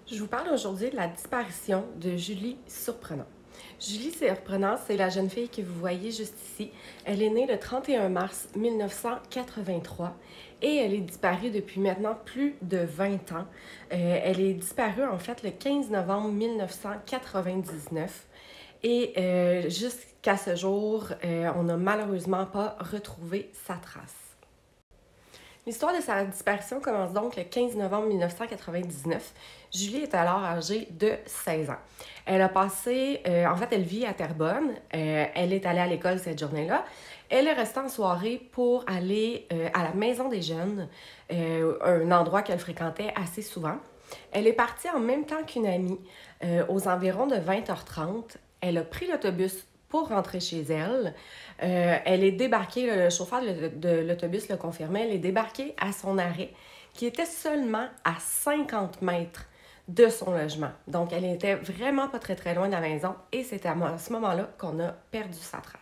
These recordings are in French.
Je vous parle aujourd'hui de la disparition de Julie Surprenant. Julie Surprenant, c'est la jeune fille que vous voyez juste ici. Elle est née le 31 mars 1983 et elle est disparue depuis maintenant plus de 20 ans. Elle est disparue en fait le 15 novembre 1999 et jusqu'à ce jour, on n'a malheureusement pas retrouvé sa trace. L'histoire de sa disparition commence donc le 15 novembre 1999. Julie est alors âgée de 16 ans. Elle a passé, en fait, elle vit à Terrebonne. Elle est allée à l'école cette journée-là. Elle est restée en soirée pour aller à la Maison des Jeunes, un endroit qu'elle fréquentait assez souvent. Elle est partie en même temps qu'une amie, aux environs de 20h30. Elle a pris l'autobus pour rentrer chez elle. Elle est débarquée, le chauffeur de l'autobus le confirmait, elle est débarquée à son arrêt, qui était seulement à 50 mètres de son logement. Donc, elle était vraiment pas très loin de la maison et c'est à ce moment-là qu'on a perdu sa trace.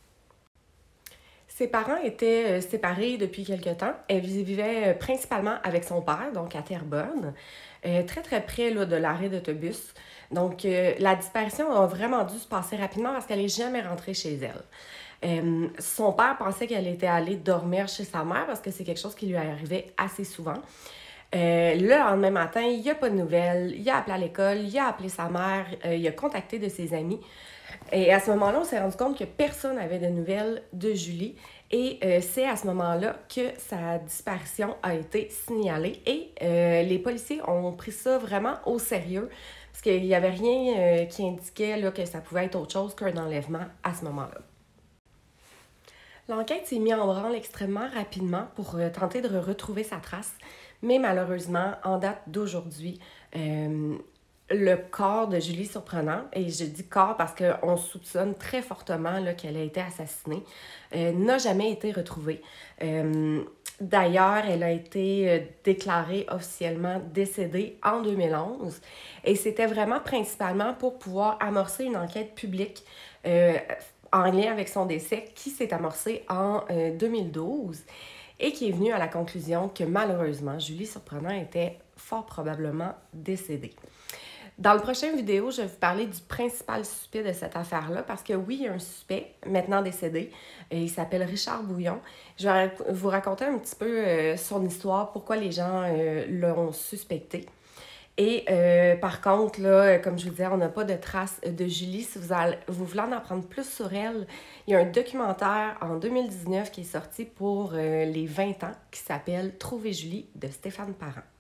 Ses parents étaient séparés depuis quelque temps. Elle vivait principalement avec son père, donc à Terrebonne, très près là, de l'arrêt d'autobus. Donc, la disparition a vraiment dû se passer rapidement parce qu'elle n'est jamais rentrée chez elle. Son père pensait qu'elle était allée dormir chez sa mère parce que c'est quelque chose qui lui arrivait assez souvent. Le lendemain matin, il n'y a pas de nouvelles. Il a appelé à l'école, il a appelé sa mère, il a contacté de ses amis. Et à ce moment-là, on s'est rendu compte que personne n'avait de nouvelles de Julie. Et c'est à ce moment-là que sa disparition a été signalée. Et les policiers ont pris ça vraiment au sérieux parce qu'il n'y avait rien qui indiquait là, que ça pouvait être autre chose qu'un enlèvement à ce moment-là. L'enquête s'est mise en branle extrêmement rapidement pour tenter de retrouver sa trace, mais malheureusement, en date d'aujourd'hui, le corps de Julie Surprenant, et je dis corps parce qu'on soupçonne très fortement là, qu'elle a été assassinée, n'a jamais été retrouvé. D'ailleurs, elle a été déclarée officiellement décédée en 2011 et c'était vraiment principalement pour pouvoir amorcer une enquête publique en lien avec son décès qui s'est amorcé en 2012 et qui est venue à la conclusion que malheureusement, Julie Surprenant était fort probablement décédée. Dans le prochain vidéo, je vais vous parler du principal suspect de cette affaire-là parce que oui, il y a un suspect maintenant décédé. Il s'appelle Richard Bouillon. Je vais vous raconter un petit peu son histoire, pourquoi les gens l'ont suspecté. Et par contre, là, comme je vous disais, on n'a pas de traces de Julie. Si vous voulez en apprendre plus sur elle, il y a un documentaire en 2019 qui est sorti pour les 20 ans qui s'appelle « Trouver Julie » de Stéphane Parent.